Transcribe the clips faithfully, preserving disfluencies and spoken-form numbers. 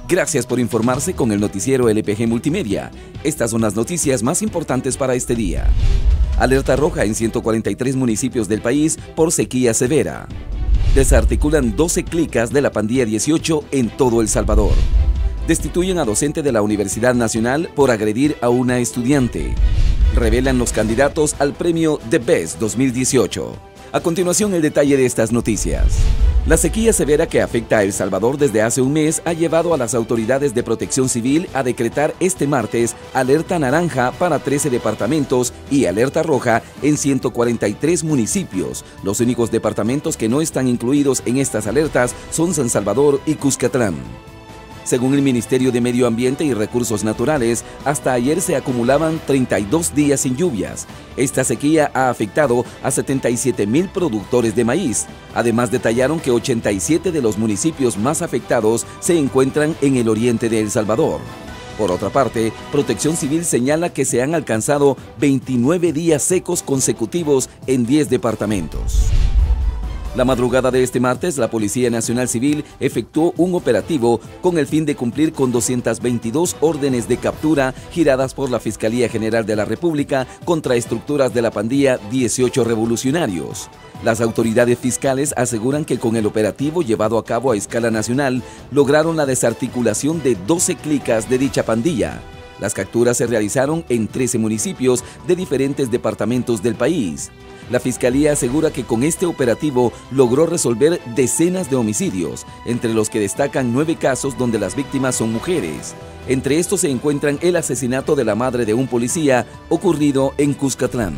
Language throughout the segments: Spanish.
Gracias por informarse con el noticiero L P G Multimedia. Estas son las noticias más importantes para este día. Alerta roja en ciento cuarenta y tres municipios del país por sequía severa. Desarticulan doce clicas de la pandilla dieciocho en todo El Salvador. Destituyen a docente de la Universidad Nacional por agredir a una estudiante. Revelan los candidatos al premio The Best dos mil dieciocho. A continuación, el detalle de estas noticias. La sequía severa que afecta a El Salvador desde hace un mes ha llevado a las autoridades de protección civil a decretar este martes alerta naranja para trece departamentos y alerta roja en ciento cuarenta y tres municipios. Los únicos departamentos que no están incluidos en estas alertas son San Salvador y Cuscatlán. Según el Ministerio de Medio Ambiente y Recursos Naturales, hasta ayer se acumulaban treinta y dos días sin lluvias. Esta sequía ha afectado a setenta y siete mil productores de maíz. Además, detallaron que ochenta y siete de los municipios más afectados se encuentran en el oriente de El Salvador. Por otra parte, Protección Civil señala que se han alcanzado veintinueve días secos consecutivos en diez departamentos. La madrugada de este martes, la Policía Nacional Civil efectuó un operativo con el fin de cumplir con doscientas veintidós órdenes de captura giradas por la Fiscalía General de la República contra estructuras de la pandilla dieciocho Revolucionarios. Las autoridades fiscales aseguran que con el operativo llevado a cabo a escala nacional, lograron la desarticulación de doce clicas de dicha pandilla. Las capturas se realizaron en trece municipios de diferentes departamentos del país. La Fiscalía asegura que con este operativo logró resolver decenas de homicidios, entre los que destacan nueve casos donde las víctimas son mujeres. Entre estos se encuentran el asesinato de la madre de un policía ocurrido en Cuscatlán.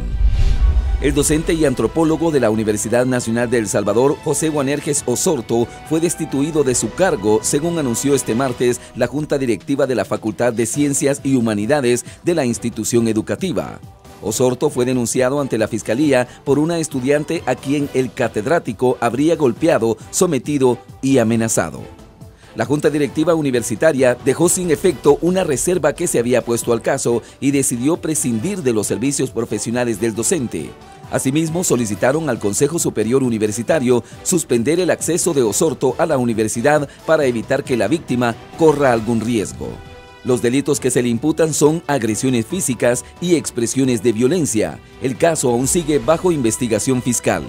El docente y antropólogo de la Universidad Nacional de El Salvador, José Guanerges Osorto, fue destituido de su cargo, según anunció este martes la Junta Directiva de la Facultad de Ciencias y Humanidades de la institución educativa. Osorto fue denunciado ante la Fiscalía por una estudiante a quien el catedrático habría golpeado, sometido y amenazado. La Junta Directiva Universitaria dejó sin efecto una reserva que se había puesto al caso y decidió prescindir de los servicios profesionales del docente. Asimismo, solicitaron al Consejo Superior Universitario suspender el acceso de Osorto a la universidad para evitar que la víctima corra algún riesgo. Los delitos que se le imputan son agresiones físicas y expresiones de violencia. El caso aún sigue bajo investigación fiscal.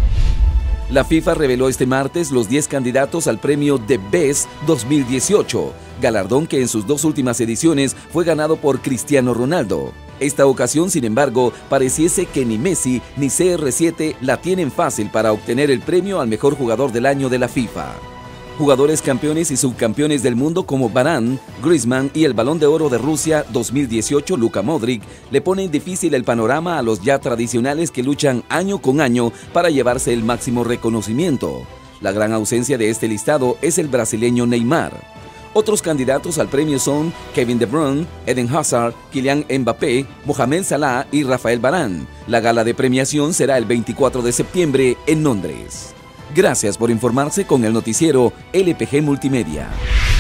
La FIFA reveló este martes los diez candidatos al premio The Best dos mil dieciocho, galardón que en sus dos últimas ediciones fue ganado por Cristiano Ronaldo. Esta ocasión, sin embargo, pareciese que ni Messi ni C R siete la tienen fácil para obtener el premio al mejor jugador del año de la FIFA. Jugadores campeones y subcampeones del mundo como Varane, Griezmann y el Balón de Oro de Rusia dos mil dieciocho, Luka Modric, le ponen difícil el panorama a los ya tradicionales que luchan año con año para llevarse el máximo reconocimiento. La gran ausencia de este listado es el brasileño Neymar. Otros candidatos al premio son Kevin De Bruyne, Eden Hazard, Kylian Mbappé, Mohamed Salah y Rafael Varane. La gala de premiación será el veinticuatro de septiembre en Londres. Gracias por informarse con el noticiero L P G Multimedia.